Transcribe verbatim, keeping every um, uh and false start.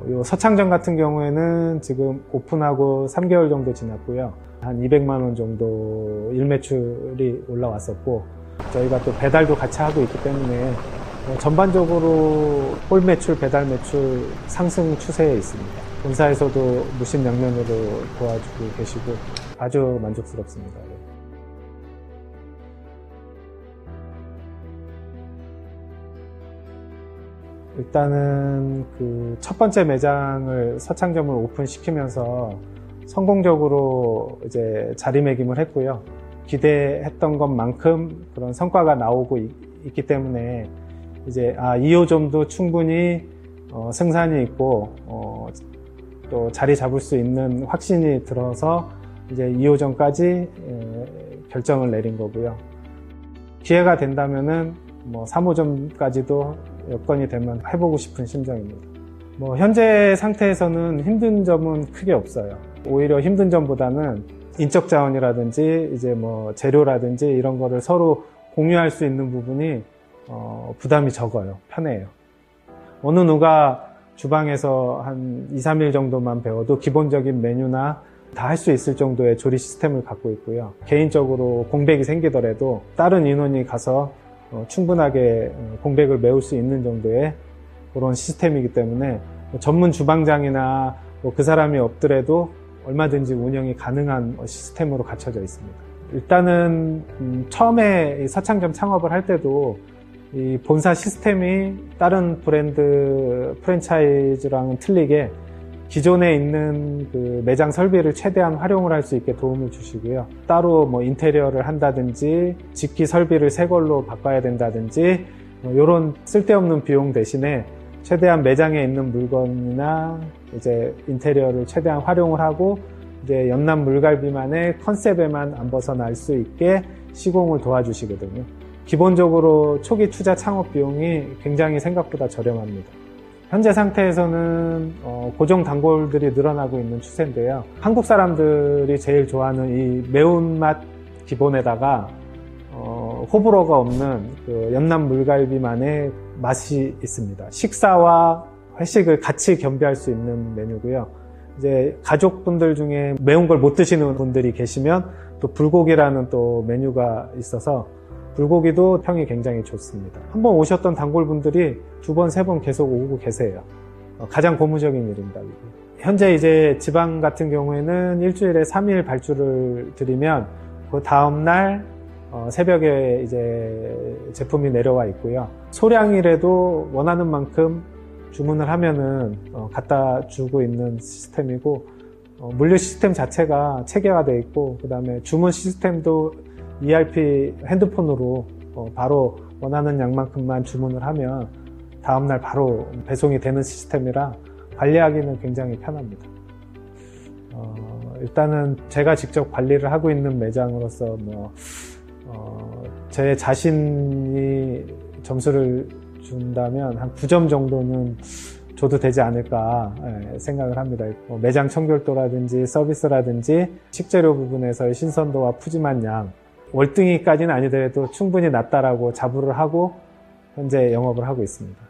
요 서창점 같은 경우에는 지금 오픈하고 삼 개월 정도 지났고요. 한 이백만 원 정도 일매출이 올라왔었고, 저희가 또 배달도 같이 하고 있기 때문에 전반적으로 홀 매출, 배달 매출 상승 추세에 있습니다. 본사에서도 무심양면으로 도와주고 계시고 아주 만족스럽습니다. 일단은 그 첫 번째 매장을 서창점을 오픈시키면서 성공적으로 이제 자리매김을 했고요. 기대했던 것만큼 그런 성과가 나오고 있, 있기 때문에 이제 아, 이 호점도 충분히 어, 생산이 있고 어, 또 자리 잡을 수 있는 확신이 들어서 이제 이 호점까지 에, 결정을 내린 거고요. 기회가 된다면은 뭐 삼 호점까지도 여건이 되면 해보고 싶은 심정입니다. 뭐 현재 상태에서는 힘든 점은 크게 없어요. 오히려 힘든 점보다는 인적 자원이라든지 이제 뭐 재료라든지 이런 거를 서로 공유할 수 있는 부분이 어, 부담이 적어요. 편해요. 어느 누가 주방에서 한 이, 삼 일 정도만 배워도 기본적인 메뉴나 다 할 수 있을 정도의 조리 시스템을 갖고 있고요. 개인적으로 공백이 생기더라도 다른 인원이 가서 어, 충분하게 공백을 메울 수 있는 정도의 그런 시스템이기 때문에 뭐 전문 주방장이나 뭐 그 사람이 없더라도 얼마든지 운영이 가능한 시스템으로 갖춰져 있습니다. 일단은 음, 처음에 이 서창점 창업을 할 때도 이 본사 시스템이 다른 브랜드 프랜차이즈랑은 틀리게 기존에 있는 그 매장 설비를 최대한 활용을 할 수 있게 도움을 주시고요. 따로 뭐 인테리어를 한다든지 집기 설비를 새 걸로 바꿔야 된다든지 뭐 이런 쓸데없는 비용 대신에 최대한 매장에 있는 물건이나 이제 인테리어를 최대한 활용을 하고 이제 연남 물갈비만의 컨셉에만 안 벗어날 수 있게 시공을 도와주시거든요. 기본적으로 초기 투자 창업 비용이 굉장히 생각보다 저렴합니다. 현재 상태에서는 어, 고정 단골들이 늘어나고 있는 추세인데요. 한국 사람들이 제일 좋아하는 이 매운맛 기본에다가 어, 호불호가 없는 그 연남 물갈비만의 맛이 있습니다. 식사와 회식을 같이 겸비할 수 있는 메뉴고요. 이제 가족분들 중에 매운 걸 못 드시는 분들이 계시면 또 불고기라는 또 메뉴가 있어서 불고기도 평이 굉장히 좋습니다. 한번 오셨던 단골분들이 두 번, 세 번 계속 오고 계세요. 가장 고무적인 일입니다. 현재 이제 지방 같은 경우에는 일주일에 삼 일 발주를 드리면 그 다음날 새벽에 이제 제품이 내려와 있고요. 소량이라도 원하는 만큼 주문을 하면은 갖다 주고 있는 시스템이고 물류 시스템 자체가 체계화되어 있고 그 다음에 주문 시스템도 이알피 핸드폰으로 바로 원하는 양만큼만 주문을 하면 다음날 바로 배송이 되는 시스템이라 관리하기는 굉장히 편합니다. 어, 일단은 제가 직접 관리를 하고 있는 매장으로서 뭐, 어, 제 자신이 점수를 준다면 한 구 점 정도는 줘도 되지 않을까 생각을 합니다. 뭐 매장 청결도라든지 서비스라든지 식재료 부분에서의 신선도와 푸짐한 양, 월등히까지는 아니더라도 충분히 낮다라고 자부를 하고 현재 영업을 하고 있습니다.